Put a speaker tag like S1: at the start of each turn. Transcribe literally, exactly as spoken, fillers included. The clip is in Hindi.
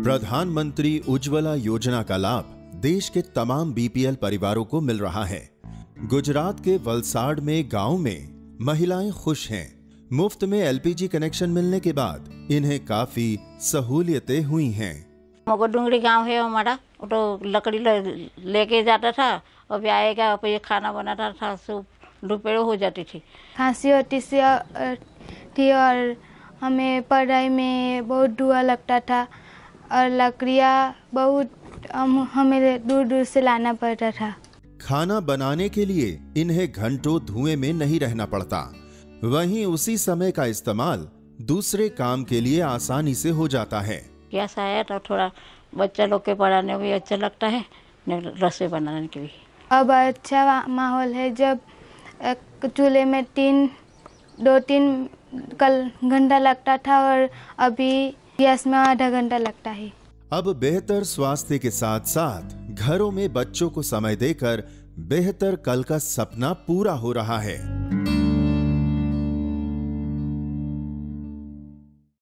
S1: प्रधानमंत्री उज्ज्वला योजना का लाभ देश के तमाम बीपीएल परिवारों को मिल रहा है। गुजरात के वलसाड में गांव में महिलाएं खुश हैं। मुफ्त में एलपीजी कनेक्शन मिलने के बाद इन्हें काफी सहूलियतें हुई हैं।
S2: मगोडुंगरी गांव है हमारा, तो लकड़ी लेके जाता था, अभी आएगा अब ये खाना बनाता था, सूप दोपहर हो जाती थी।
S3: खांसी होती थी और हमें पढ़ाई में बहुत दुआ लगता था और लकड़ियाँ बहुत हम, हमें दूर दूर से लाना पड़ता था।
S1: खाना बनाने के लिए इन्हें घंटों धुएं में नहीं रहना पड़ता, वहीं उसी समय का इस्तेमाल दूसरे काम के लिए आसानी से हो जाता है।
S2: गैस आया तो थोड़ा बच्चा लोग के पढ़ाने में अच्छा लगता है, रसोई बनाने के लिए।
S3: अब अच्छा माहौल है, जब चूल्हे में तीन दो तीन कल घंटा लगता था और अभी गैस में आधा घंटा लगता है।
S1: अब बेहतर स्वास्थ्य के साथ साथ घरों में बच्चों को समय देकर बेहतर कल का सपना पूरा हो रहा है।